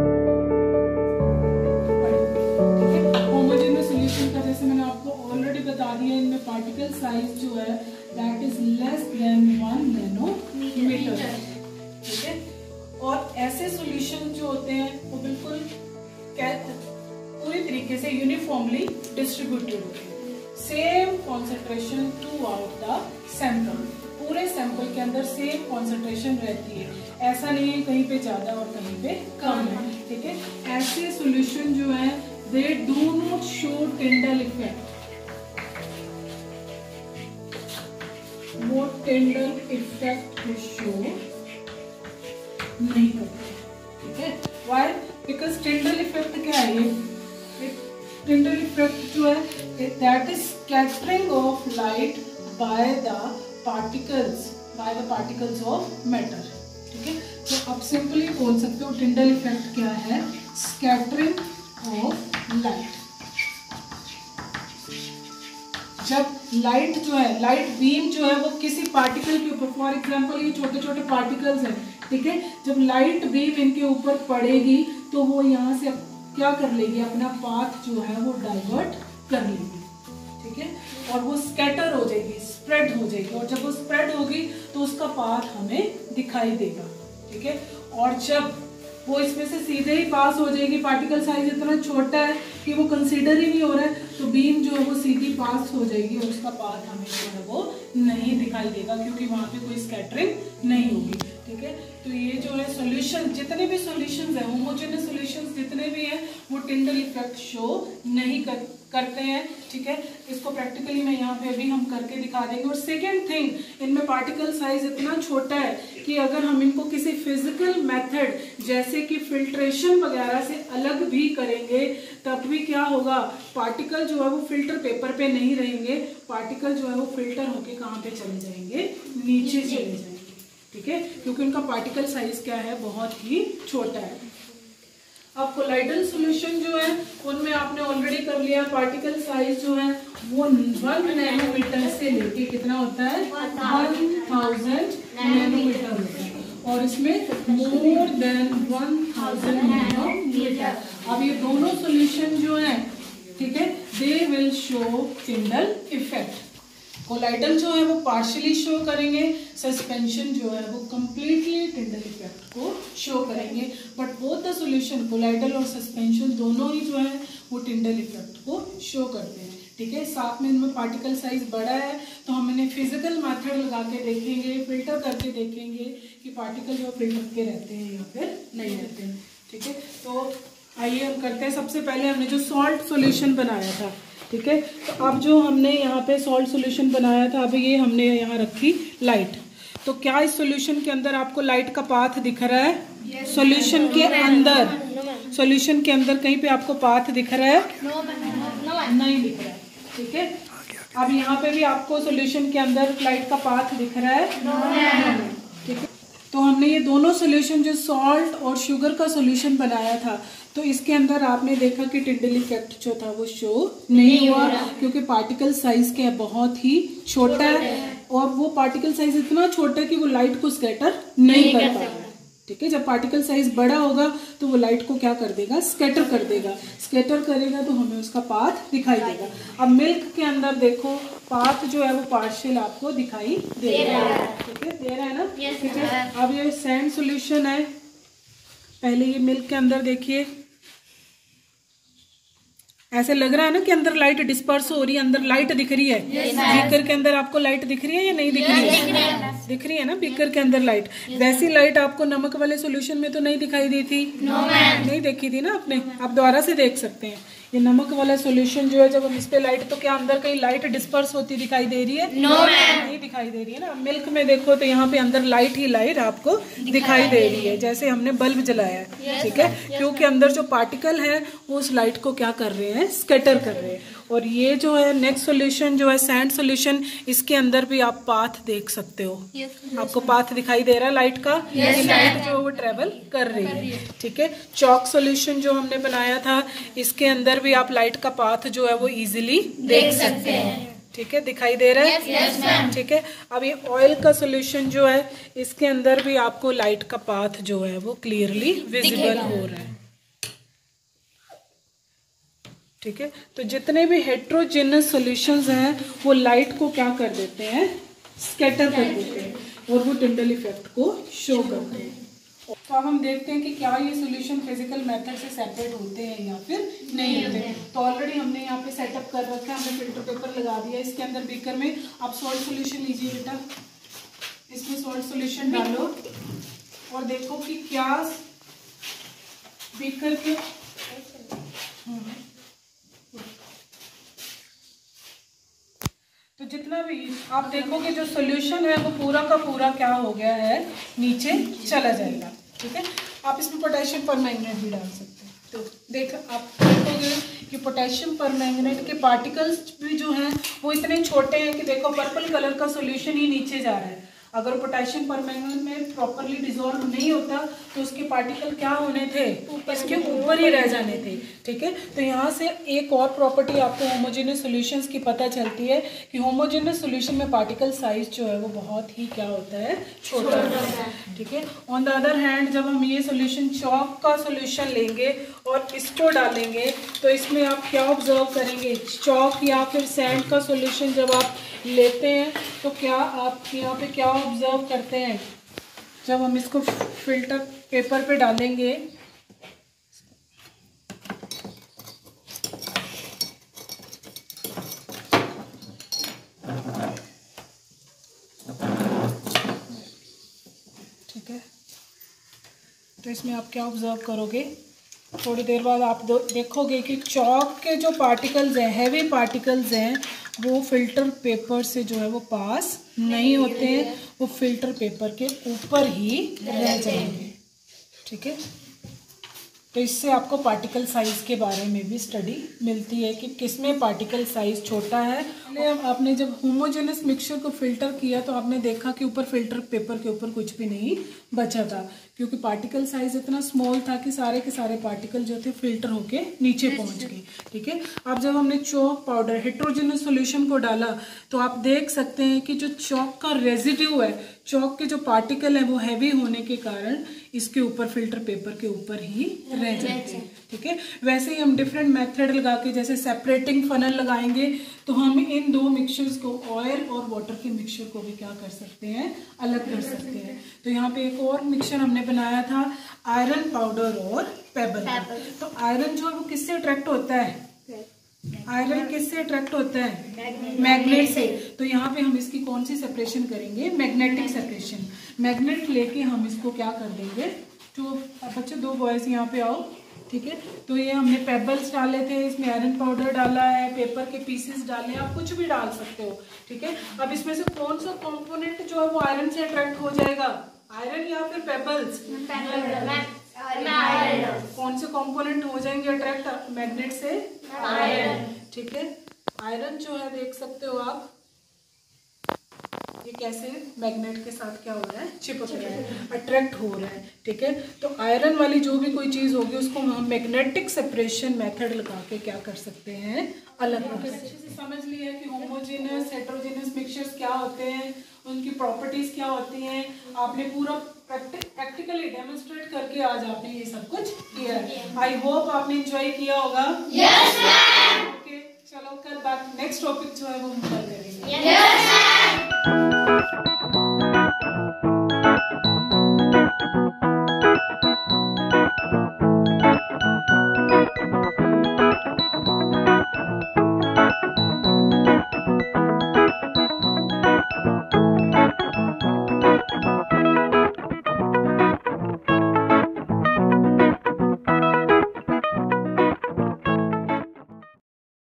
Homogeneous solution का जैसे मैंने आपको ऑलरेडी बता दिया, इनमें पार्टिकल साइज जो है that is less than 1 nanometre. ठीक है, और ऐसे सॉल्यूशन जो होते हैं वो बिल्कुल पूरी तरीके से यूनिफॉर्मली डिस्ट्रीब्यूटेड होते हैं, same concentration throughout the sample, पूरे सैंपल के अंदर सेम कॉन्सेंट्रेशन रहती है, ऐसा नहीं है कहीं पे ज्यादा और कहीं पे कम है। ठीक है, ऐसे सॉल्यूशन जो है they do not show Tyndall effect, वो टिंडल इफेक्ट को शो नहीं करते। ठीक है, व्हाई? बिकॉज टिंडल इफेक्ट क्या है? ये टिंडल इफेक्ट जो है that is scattering of light by the particles of matter. ठीक है, तो आप सिंपली बोल सकते हो टिंडल इफेक्ट क्या है? Scattering of light. जब लाइट जो है, लाइट बीम जो है वो किसी पार्टिकल के ऊपर, फॉर एग्जांपल ये छोटे छोटे पार्टिकल्स हैं, ठीक है, जब लाइट बीम इनके ऊपर पड़ेगी तो वो यहाँ से क्या कर लेगी? अपना पाथ जो है वो डाइवर्ट कर लेगी। ठीक है, और वो स्कैटर हो जाएगी, स्प्रेड हो जाएगी, और जब वो स्प्रेड होगी तो उसका पाथ हमें दिखाई देगा। ठीक है, और जब वो इसमें से सीधे ही पास हो जाएगी, पार्टिकल साइज इतना छोटा है कि वो कंसीडर ही नहीं हो रहा है, तो बीम जो है वो सीधी पास हो जाएगी और उसका पाथ हमें जो है वो नहीं दिखाई देगा, क्योंकि वहां पे कोई स्कैटरिंग नहीं होगी। ठीक है, तो ये जो है सॉल्यूशन, जितने भी सॉल्यूशंस हैं, होमोजेनियस सॉल्यूशंस जितने भी हैं, वो टिंडल इफेक्ट शो नहीं करते हैं। ठीक है, इसको प्रैक्टिकली मैं यहाँ पे अभी हम करके दिखा देंगे। और सेकेंड थिंग, इनमें पार्टिकल साइज इतना छोटा है कि अगर हम इनको किसी फिजिकल मेथड जैसे कि फिल्ट्रेशन वगैरह से अलग भी करेंगे तब भी क्या होगा? पार्टिकल जो है वो फिल्टर पेपर पे नहीं रहेंगे, पार्टिकल जो है वो फिल्टर होके कहाँ पे चले जाएंगे? नीचे चले जाएंगे। ठीक है, क्योंकि उनका पार्टिकल साइज क्या है? बहुत ही छोटा है। अब कोलाइडल सॉल्यूशन जो है उनमें आपने ऑलरेडी कर लिया, पार्टिकल साइज जो है वो 1 नैनोमीटर से लेके कितना होता है? 1000 नैनोमीटर होता है, और इसमें मोर देन 1000 नैनोमीटर। अब ये दोनों सॉल्यूशन जो है, ठीक है, they will show Tyndall effect. Colloidal जो है वो पार्शियली शो करेंगे, सस्पेंशन जो है वो कंप्लीटली टिंडल इफेक्ट को शो करेंगे। But both the solution, colloidal और सस्पेंशन दोनों ही जो है वो टिंडल इफेक्ट को शो करते हैं। ठीक है, साथ में इनमें पार्टिकल साइज बड़ा है तो हम इन्हें फिजिकल मेथड लगा के देखेंगे, फिल्टर करके देखेंगे कि पार्टिकल जो फिल्टर के रहते हैं या फिर नहीं रहते हैं। ठीक है, तो आइए हम करते हैं। सबसे पहले हमने जो सॉल्ट सॉल्यूशन बनाया था, ठीक है, तो अब जो हमने यहाँ पे सॉल्ट सॉल्यूशन बनाया था, अब ये हमने यहाँ रखी लाइट। तो क्या इस सॉल्यूशन के अंदर आपको लाइट का पाथ दिख रहा है? सॉल्यूशन के अंदर, सॉल्यूशन के अंदर कहीं पे आपको पाथ दिख रहा है? नहीं दिख रहा है। ठीक है, अब यहाँ पे भी आपको सॉल्यूशन के अंदर लाइट का पाथ दिख रहा है? ठीक है, तो हमने ये दोनों सॉल्यूशन, जो सॉल्ट और शुगर का सॉल्यूशन बनाया था, तो इसके अंदर आपने देखा कि टिंडल इफेक्ट जो था वो शो नहीं हुआ, क्योंकि पार्टिकल साइज क्या है? बहुत ही छोटा है, और वो पार्टिकल साइज इतना छोटा है कि वो लाइट को स्कैटर नहीं कर पाएगा। ठीक है, जब पार्टिकल साइज बड़ा होगा तो वो लाइट को क्या कर देगा? स्कैटर कर देगा। स्कैटर करेगा तो हमें उसका पाथ दिखाई देगा। अब मिल्क के अंदर देखो, पाथ जो है वो पार्शियल आपको दिखाई दे रहा है। ठीक है, दे रहा है ना? ठीक है, अब ये सैंड सॉल्यूशन है। पहले ये मिल्क के अंदर देखिए, ऐसे लग रहा है ना कि अंदर लाइट डिस्पर्स हो रही है, अंदर लाइट दिख रही है। बीकर के अंदर आपको लाइट दिख रही है या नहीं दिख रही है? दिख रही है ना बीकर के अंदर लाइट। वैसी लाइट आपको नमक वाले सॉल्यूशन में तो नहीं दिखाई दी थी? नहीं देखी थी ना आपने। आप दोबारा से देख सकते हैं। ये नमक वाला सॉल्यूशन जो है, जब हम इस पे लाइट, तो क्या अंदर कहीं लाइट डिस्पर्स होती दिखाई दे रही है? नहीं दिखाई दे रही है ना। मिल्क में देखो तो यहाँ पे अंदर लाइट ही लाइट आपको दिखाई दे रही है, जैसे हमने बल्ब जलाया है। ठीक है, क्योंकि अंदर जो पार्टिकल है वो उस लाइट को क्या कर रहे हैं? स्कैटर कर रहे हैं। और ये जो है नेक्स्ट सॉल्यूशन जो है सैंड सॉल्यूशन, इसके अंदर भी आप पाथ देख सकते हो। आपको पाथ दिखाई दे रहा है लाइट का? लाइट जो वो ट्रेवल कर रही है। ठीक है, चॉक सॉल्यूशन जो हमने बनाया था, इसके अंदर भी आप लाइट का पाथ जो है वो इजीली देख सकते हैं। ठीक है, दिखाई दे रहा है? ठीक है, अब ये ऑयल का सॉल्यूशन जो है, इसके अंदर भी आपको लाइट का पाथ जो है वो क्लियरली विजिबल हो रहा है। ठीक है। तो जितने भी हेट्रोजेनस सॉल्यूशंस हैं वो लाइट को क्या कर देते हैं, स्कैटर कर देते हैं और वो टिंडल इफेक्ट को शो करते हैं। तो अब हम देखते हैं कि क्या ये सॉल्यूशन फिजिकल मेथड से सेपरेट होते हैं या फिर नहीं होते। तो ऑलरेडी हमने यहाँ पे सेटअप कर रखा है, हमने फिल्टर पेपर लगा दिया इसके अंदर बीकर में। आप सॉल्ट सॉल्यूशन लीजिए बेटा, इसमें सॉल्ट सॉल्यूशन डालो और देखो कि क्या बीकर के तो जितना भी आप देखोगे जो सॉल्यूशन है वो पूरा का पूरा क्या हो गया है, नीचे चला जाएगा। ठीक है। आप इसमें पोटेशियम परमैंगनेट भी डाल सकते हैं। तो देख आप देखोगे कि पोटेशियम परमैंगनेट के पार्टिकल्स भी जो हैं वो इतने छोटे हैं कि देखो पर्पल कलर का सॉल्यूशन ही नीचे जा रहा है। अगर पोटेशियम परमैंगनेट में प्रॉपरली डिसॉल्व नहीं होता तो उसके पार्टिकल क्या होने थे, इसके ऊपर ही रह जाने थे। ठीक है। तो यहाँ से एक और प्रॉपर्टी आपको होमोजेनियस सॉल्यूशंस की पता चलती है कि होमोजेनियस सॉल्यूशन में पार्टिकल साइज जो है वो बहुत ही क्या होता है, छोटा होता है। ठीक है। ऑन द अदर हैंड जब हम ये सॉल्यूशन चॉक का सॉल्यूशन लेंगे और इसको डालेंगे तो इसमें आप क्या ऑब्जर्व करेंगे, चॉक या फिर सैंड का सॉल्यूशन जब आप लेते हैं तो क्या आप यहाँ पे क्या ऑब्जर्व करते हैं, जब हम इसको फिल्टर पेपर पे डालेंगे ठीक है, तो इसमें आप क्या ऑब्जर्व करोगे, थोड़ी देर बाद आप देखोगे कि चॉक के जो पार्टिकल्स हैं, हैवी पार्टिकल्स हैं, वो फिल्टर पेपर से जो है वो पास नहीं होते हैं, वो फिल्टर पेपर के ऊपर ही रह जाएंगे। ठीक है। तो इससे आपको पार्टिकल साइज के बारे में भी स्टडी मिलती है कि किसमें पार्टिकल साइज छोटा है। आपने जब होमोजेनस मिक्सचर को फिल्टर किया तो आपने देखा कि ऊपर फिल्टर पेपर के ऊपर कुछ भी नहीं बचा था, क्योंकि पार्टिकल साइज इतना स्मॉल था कि सारे के सारे पार्टिकल जो थे फिल्टर होके नीचे पहुंच गए। ठीक है। अब जब हमने चॉक पाउडर हेट्रोजेनस सॉल्यूशन को डाला तो आप देख सकते हैं कि जो चॉक का रेजिड्यू है, चॉक के जो पार्टिकल है वो हैवी होने के कारण इसके ऊपर फिल्टर पेपर के ऊपर ही रह जाते हैं। ठीक है। वैसे ही हम डिफरेंट मेथड लगा के जैसे सेपरेटिंग फनल लगाएंगे तो हम इन दो मिक्सचर्स को, ऑयल और वाटर के मिक्सचर को भी क्या कर सकते हैं, अलग कर सकते हैं। तो यहाँ पे एक और मिक्सचर हमने बनाया था आयरन पाउडर और पेबल। तो आयरन जो है वो किससे अट्रैक्ट होता है, आयरन किससे अट्रैक्ट होता है, मैग्नेट से। तो यहाँ पे हम इसकी कौन सी सेपरेशन करेंगे, मैग्नेटिक सेपरेशन। मैग्नेट लेके हम इसको क्या कर देंगे, तो बच्चे दो बॉयज यहाँ पे आओ। ठीक है। तो ये हमने पेबल्स डाले थे, इसमें आयरन पाउडर डाला है, पेपर के पीसेस डाले, आप कुछ भी डाल सकते हो। ठीक है। अब इसमें से कौन सा कंपोनेंट जो है वो आयरन से अट्रैक्ट हो जाएगा, आयरन या फिर पेबल्स, कौन से कंपोनेंट हो जाएंगे अट्रैक्ट मैग्नेट से, आयरन। ठीक है। आयरन जो है देख सकते हो आप, ये कैसे मैग्नेट के साथ क्या हो रहा है, चिपक रहा है, अट्रैक्ट हो रहा है। ठीक है। तो आयरन वाली जो भी कोई चीज़ होगी उसको हम मैग्नेटिक सेपरेशन मेथड लगा के क्या कर सकते हैं, अलग कर सकते हैं। अच्छे से समझ लिया कि होमोजेनस हेटेरोजेनस मिक्सचर्स क्या होते हैं, उनकी प्रॉपर्टीज क्या होती हैं। आपने पूरा प्रैक्टिकली डेमोन्स्ट्रेट करके आज आपने ये सब कुछ किया है। आई होप आपने एंजॉय किया होगा। Yes ma'am. ओके, चलो कल बात नेक्स्ट टॉपिक जो है वो हम कल करेंगे। Yes ma'am.